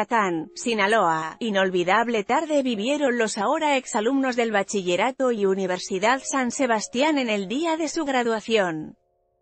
Culiacán, Sinaloa. Inolvidable tarde vivieron los ahora exalumnos del Bachillerato y Universidad San Sebastián en el día de su graduación.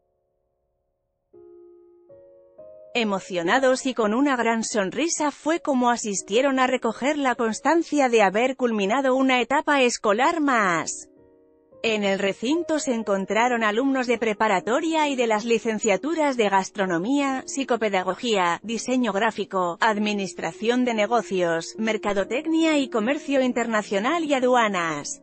Emocionados y con una gran sonrisa fue como asistieron a recoger la constancia de haber culminado una etapa escolar más. En el recinto se encontraron alumnos de preparatoria y de las licenciaturas de Gastronomía, Psicopedagogía, Diseño Gráfico, Administración de Negocios, Mercadotecnia y Comercio Internacional y Aduanas.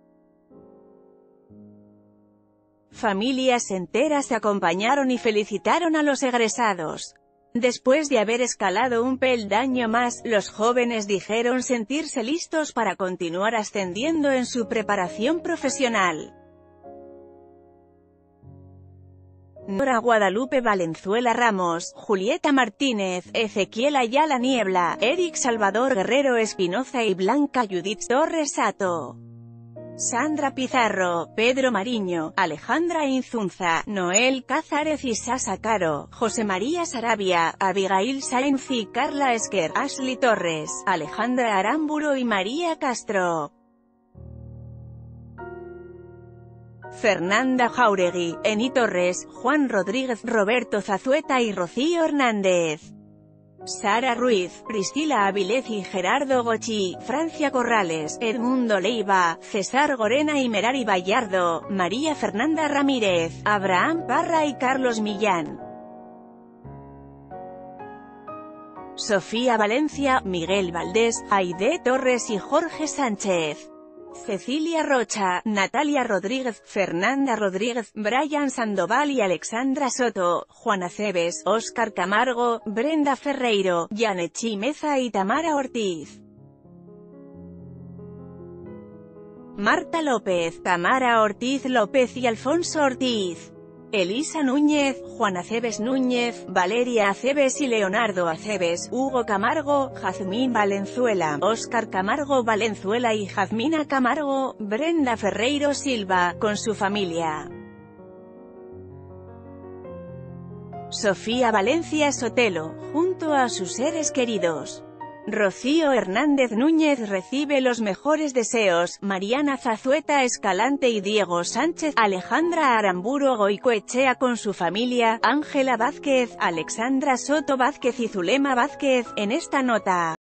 Familias enteras se acompañaron y felicitaron a los egresados. Después de haber escalado un peldaño más, los jóvenes dijeron sentirse listos para continuar ascendiendo en su preparación profesional. Nora Guadalupe Valenzuela Ramos, Julieta Martínez, Ezequiel Ayala Niebla, Eric Salvador Guerrero Espinoza y Blanca Judith Torres Sato. Sandra Pizarro, Pedro Mariño, Alejandra Inzunza, Noel Cázares y Sasa Caro, José María Sarabia, Abigail Sáenz y Carla Esquer, Ashley Torres, Alejandra Aramburo y María Castro. Fernanda Jauregui, Eni Torres, Juan Rodríguez, Roberto Zazueta y Rocío Hernández. Sara Ruiz, Priscila Avilés y Gerardo Gochi, Francia Corrales, Edmundo Leiva, César Gorena y Merari Vallardo, María Fernanda Ramírez, Abraham Parra y Carlos Millán. Sofía Valencia, Miguel Valdés, Aide Torres y Jorge Sánchez. Cecilia Rocha, Natalia Rodríguez, Fernanda Rodríguez, Brian Sandoval y Alexandra Soto, Juana Cebes, Óscar Camargo, Brenda Ferreiro, Yanechi Meza y Tamara Ortiz. Marta López, Tamara Ortiz López y Alfonso Ortiz. Elisa Núñez, Juana Aceves Núñez, Valeria Aceves y Leonardo Aceves, Hugo Camargo, Jazmín Valenzuela, Óscar Camargo Valenzuela y Jazmina Camargo, Brenda Ferreiro Silva, con su familia. Sofía Valencia Sotelo, junto a sus seres queridos. Rocío Hernández Núñez recibe los mejores deseos, Mariana Zazueta Escalante y Diego Sánchez, Alejandra Aramburo Goicoechea con su familia, Ángela Vázquez, Alexandra Soto Vázquez y Zulema Vázquez, en esta nota.